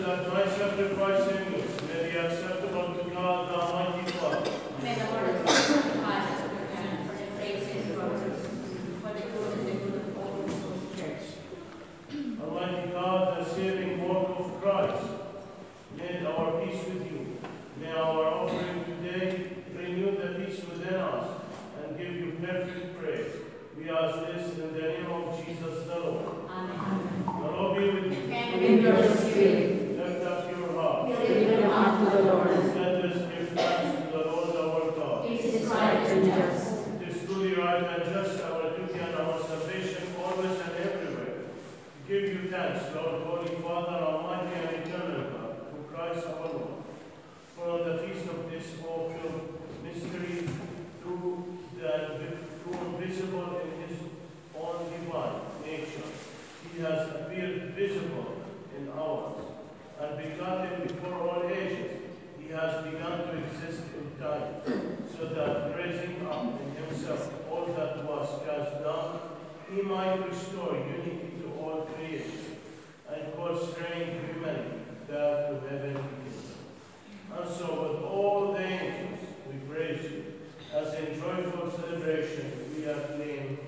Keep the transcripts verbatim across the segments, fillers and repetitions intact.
that my sacrifice and yours may be acceptable to God, the Almighty Father. May the Lord sacrifice us with them for the praise and glory, for the good and the good of all whose church. Almighty God, the saving work of Christ, made our peace with you. May our offering today renew the peace within us and give you perfect praise. We ask this in the name of Jesus the Lord. Amen. The Lord be with you. And with your spirit. Lift up your hearts. Lift them up to the Lord. Let us give thanks to the Lord our God. It is right and just. It is truly right and just, our duty and our salvation, always and everywhere. To give you thanks, Lord, Holy Father, Almighty and eternal God, through Christ our Lord. For on the feast of this awful mystery, through the through invisible in his own divine nature, he has appeared visible in ours, and begotten before all ages. He has begun to exist in time, so that raising up in himself all that was cast down, he might restore unity to all creation, and call straying humanity back to heaven. And so with all the angels we praise you, as in joyful celebration we acclaim.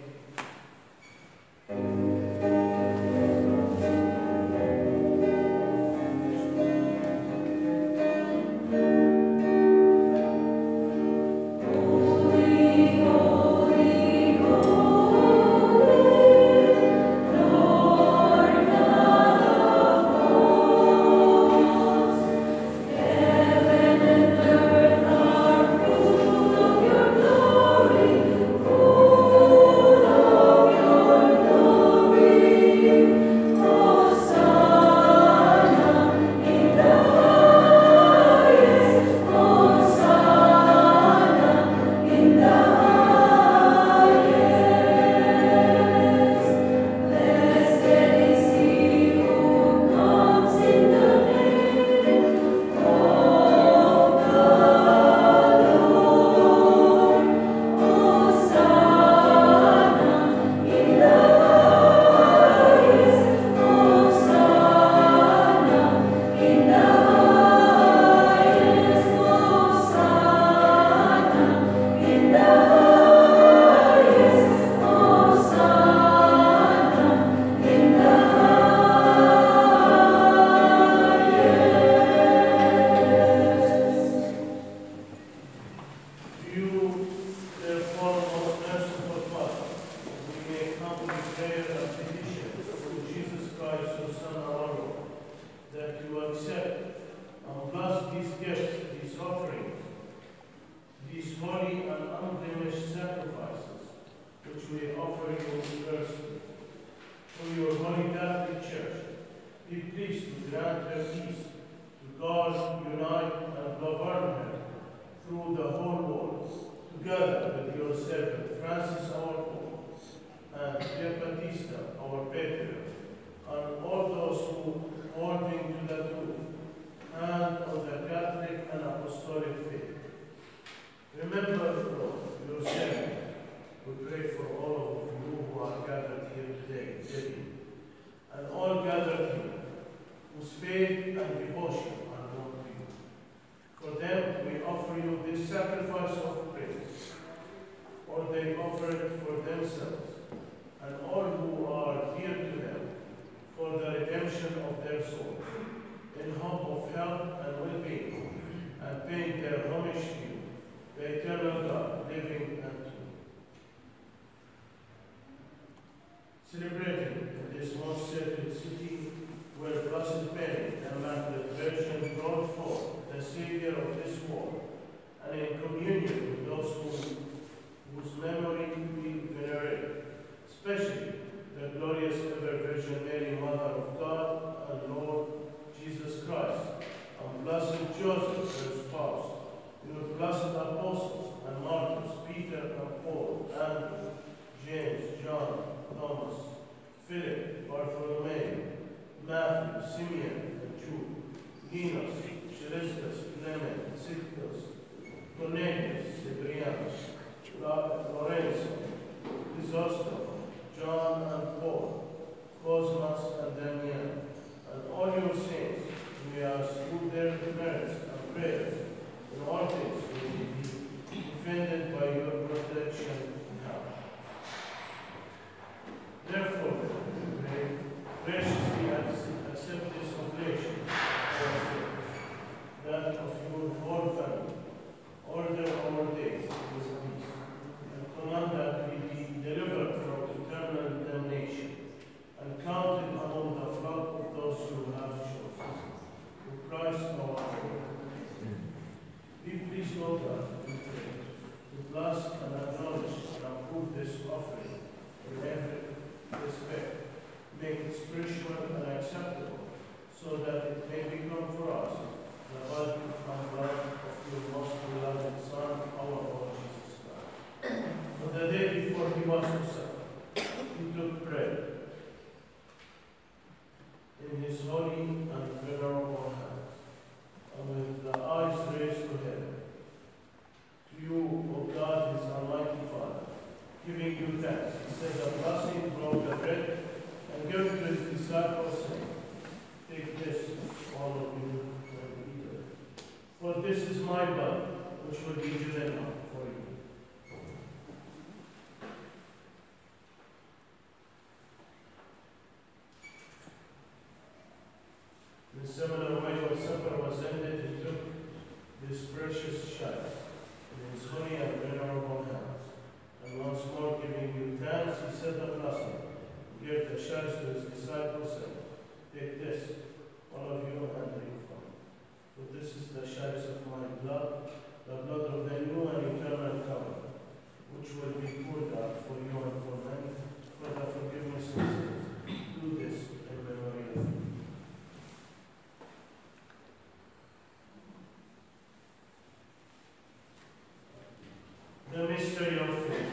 John and Paul, Cosmas and Damian, and all your saints, whom may us through their merits and prayers in all things will be defended by your protection and help. Therefore, may graciously accept this oblation, that of your whole family, order our days with peace, and command that we be delivered from eternal damnation, and counted among the flock of those who have chosen. Through Christ our Lord. Be pleased, O God, we pray, to bless and acknowledge and approve this offering in every respect, make it spiritual and acceptable, so that it may become for us the body and blood of your most beloved Son, our Lord Jesus Christ. On the day before he was to suffer, he took bread in his holy and venerable hands, and with the eyes raised to heaven, to you, O God, his almighty Father, giving you thanks, he said a blessing, broke the bread, and gave it to his disciples, saying, take this, all of you, and eat it. For this is my body, which will be given up for you. In the similar way, when supper was ended, he took this precious chalice in his holy and venerable hands, and once more giving you thanks, he said the blessing, gave the chalice to his disciples, saying, take this, all of you, and drink from it. For this is the chalice of my blood, the blood of the new and eternal covenant, which will be poured out for you and for many, for the forgiveness of sins. Do this in memory of me. The mystery of faith.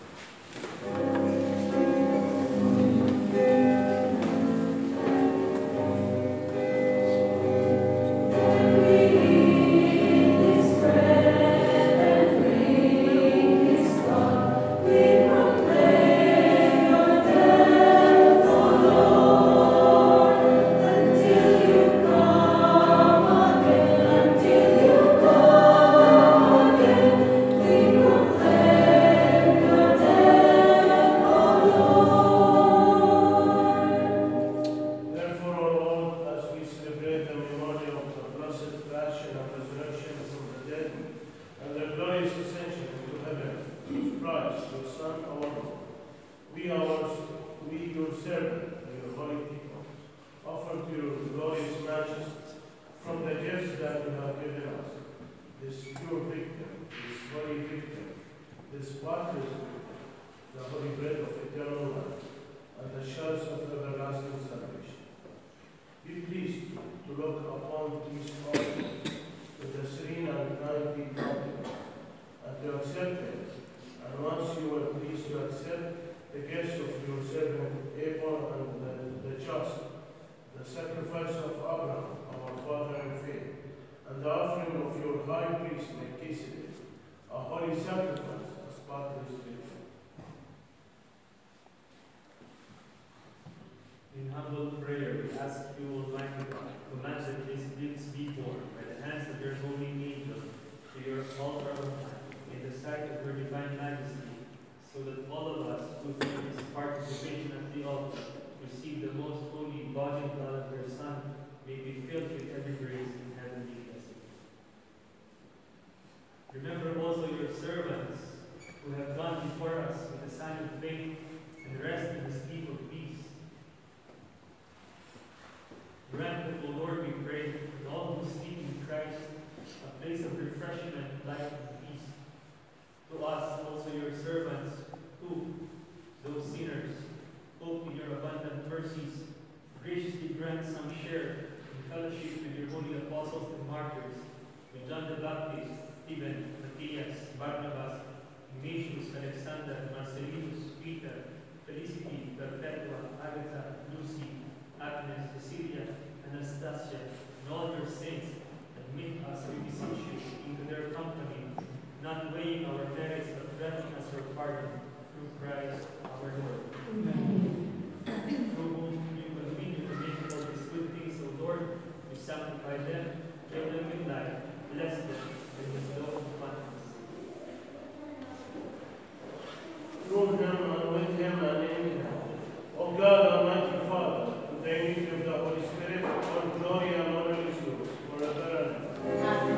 Remember also your servants who have gone before us with a sign of faith and rest in the sleep of peace. Grant that, O Lord, we pray, that all who sleep in Christ a place of refreshment, life, and peace. To us also your servants who, though sinners, hope in your abundant mercies, graciously grant some share in fellowship with your holy apostles and martyrs, with John the Baptist, Stephen, Matthias, Barnabas, Ignatius, Alexander, Marcellinus, Peter, Felicity, Perpetua, Agatha, Lucy, Agnes, Cecilia, Anastasia, and all your saints, admit us, we beseech you, into their company, not weighing our merits, but granting us your pardon, through Christ our Lord. Amen. Through whom you continue to make all these good things, O Lord, you sanctify sanctify them, fill them with life, bless them, and bestow abundance. Through him and with him and in him. O God, Almighty Father, in the unity of the Holy Spirit, all glory and honor is yours, forever and ever.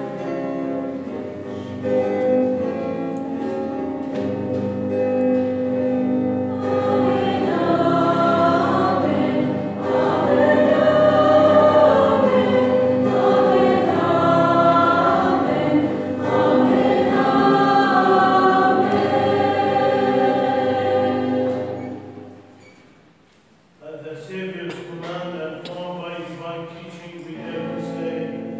At the Savior's command and formed by divine teaching, we dare to say,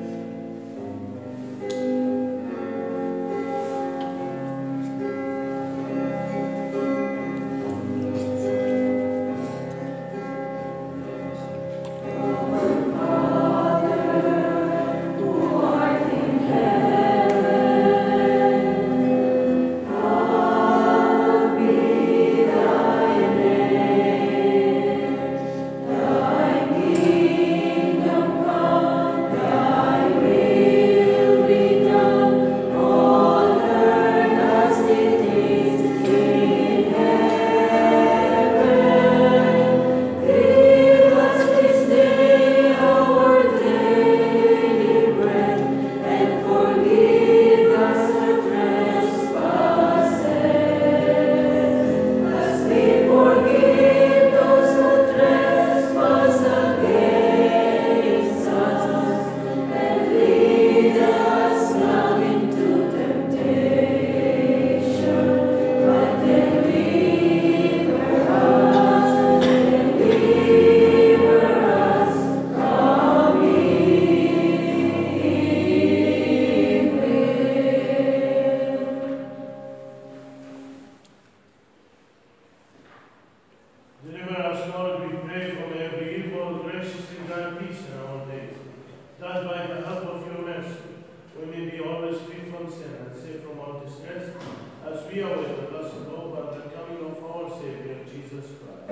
deliver us, Lord, we pray, from every evil, graciously grant peace in our days, that by the help of your mercy we may be always free from sin and safe from all distress, as we await the blessed hope and the coming of our Savior, Jesus Christ.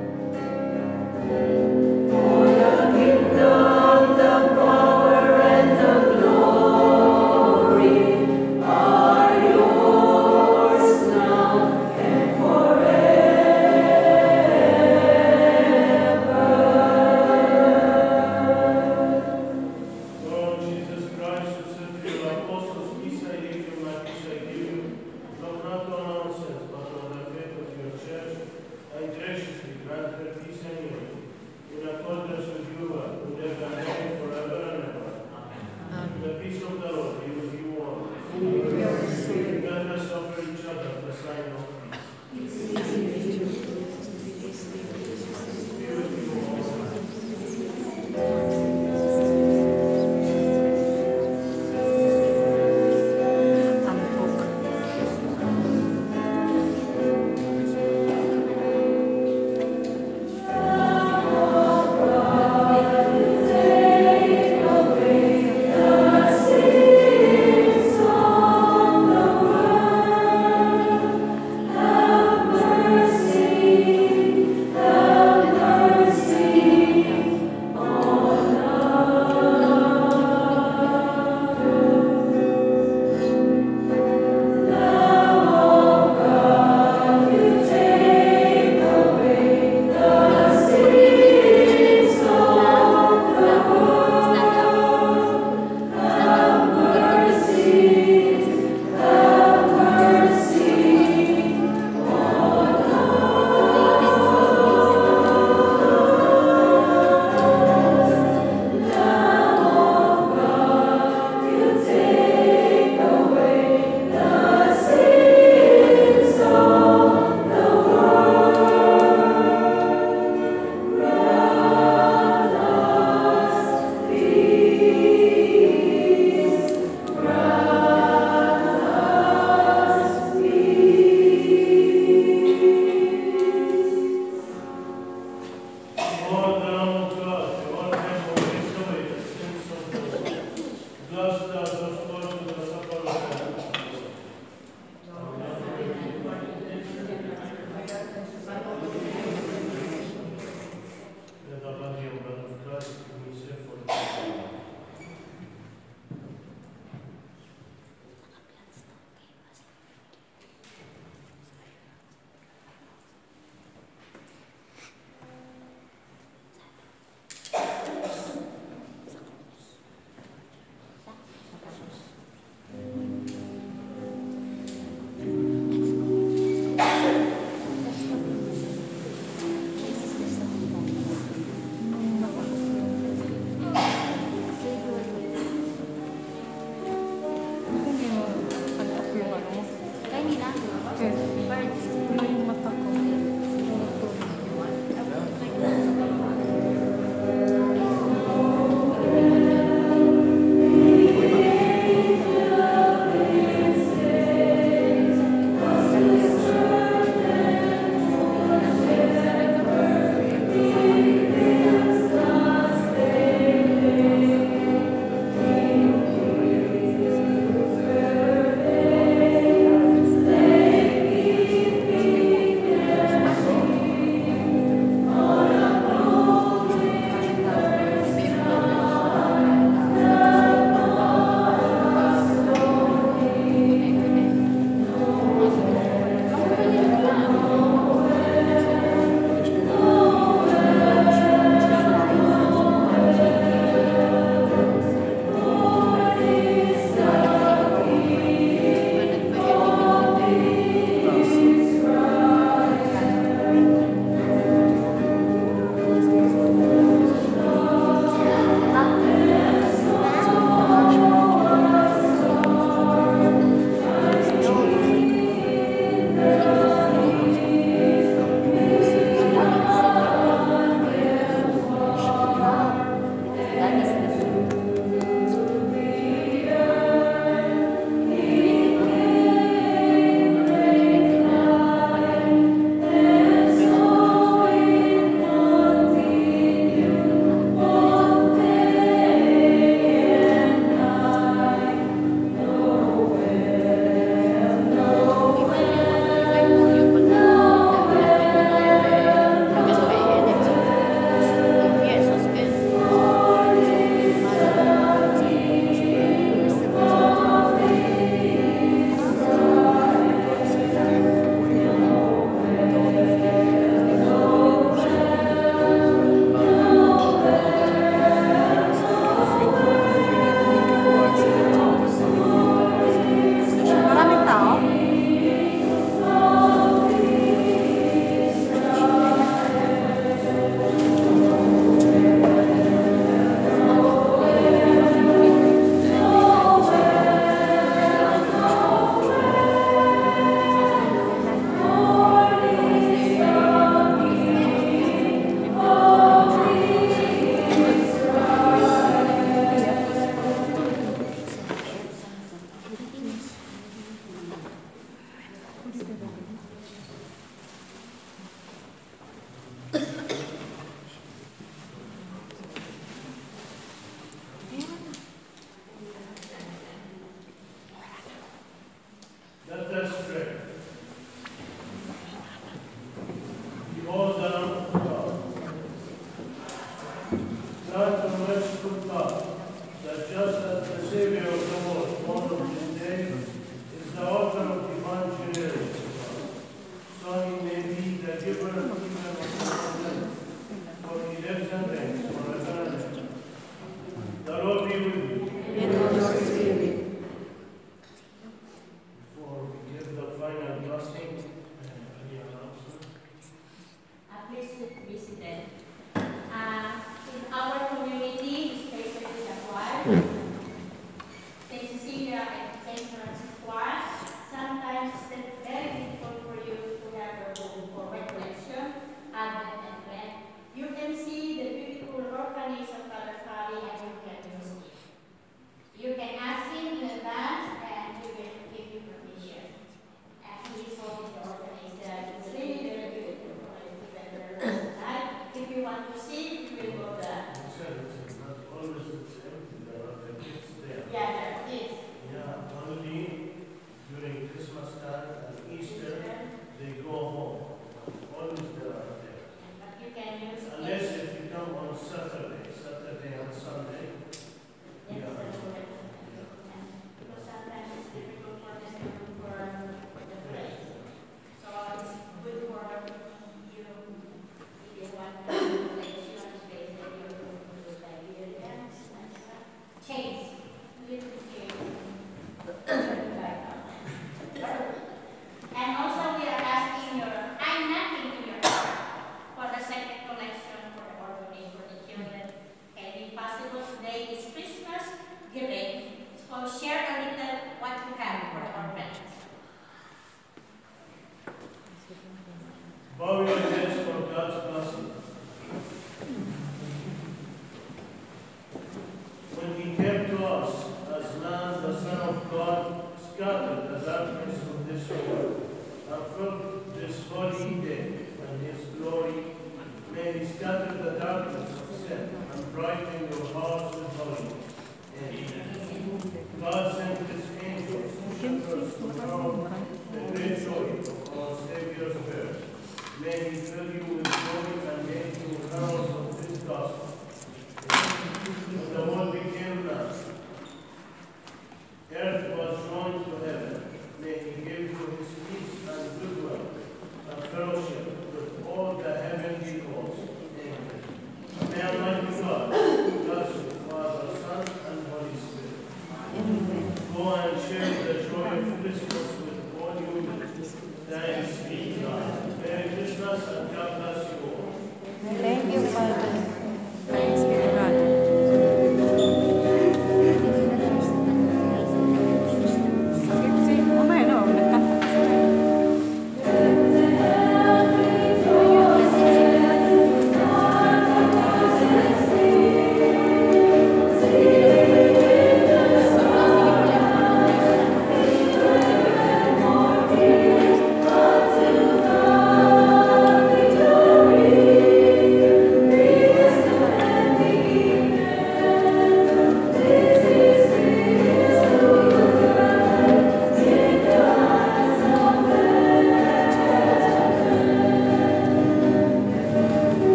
For the kingdom, the power, and the glory are yours now and forever. Lord Jesus Christ, who said to your apostles, peace I leave you, my peace I give you, look not on our sins, but on the faith of your church, and graciously grant her peace and unity, in accordance with your word, who live and reign forever and ever. The peace of the Lord be with you all. Let us offer each other the sign of peace. Be with you all. And also we are asking your kind nothing to your heart for the second collection for the orphanage for the children. And if possible, today is Christmas giving, so share a little what you have for the orphans. Bow your heads for God's blessing. When he came to us as man, the Son of God scattered the darkness of this world and filled this holy day and his glory. May he scatter the darkness of sin and brighten your hearts with holiness. Amen. God sent his angels to shepherds to herald the great joy of our Savior's birth. May he fill you with joy and make you heralds of his gospel. When the world became man, earth was joined to heaven. May he give you his peace and goodwill and fellowship with all the heavenly hosts. Amen. May Almighty God bless you, Father, Son, and Holy Spirit. Amen. Go and share the joy of Christmas with all you. Thanks be to God. Merry Christmas and God bless you all. Thank you, Father. Thanks be to God. Thank you.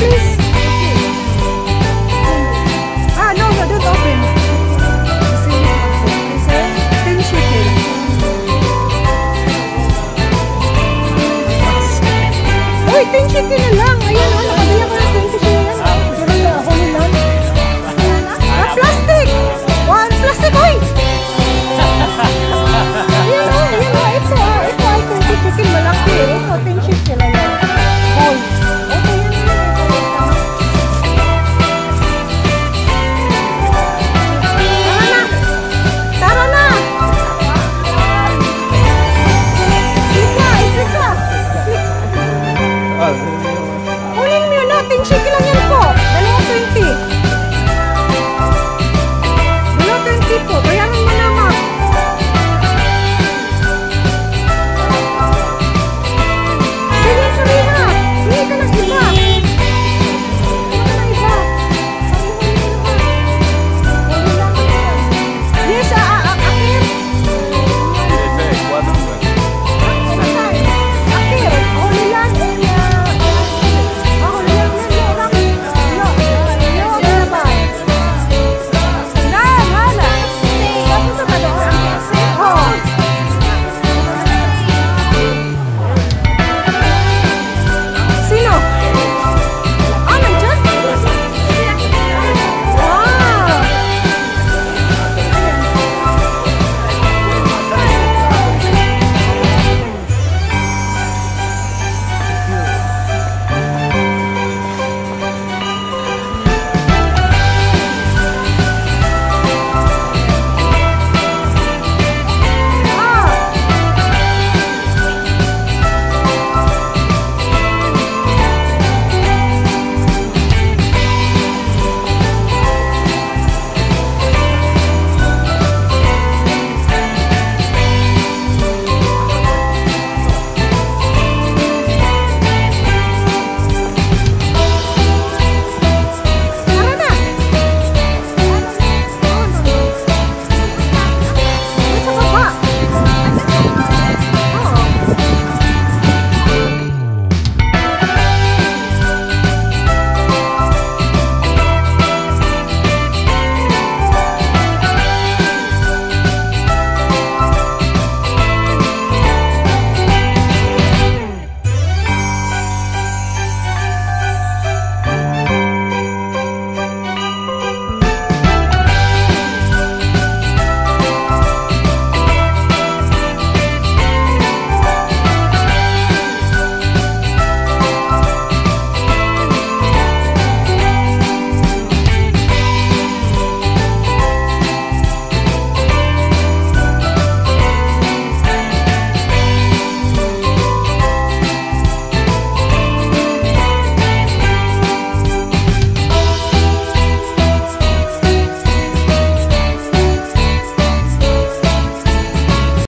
please. Ah, no, no, don't open. It says ten shekel. Uy, ten shekel na lang.